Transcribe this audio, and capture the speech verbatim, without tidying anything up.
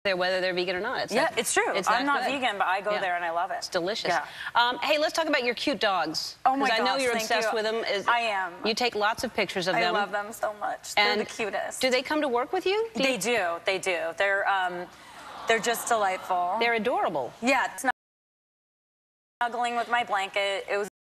there whether they're vegan or not. It's yeah, that, it's true. It's I'm not good. vegan, but I go yeah. there and I love it. It's delicious. Yeah. Um, hey, let's talk about your cute dogs. Oh my gosh, I know you're thank obsessed you. with them. Is, I am. You take lots of pictures of I them. I love them so much. And they're the cutest. Do they come to work with you? Do they you... do. They do. They're um, they're just delightful. They're adorable. Yeah. It's not snuggling with my blanket. It was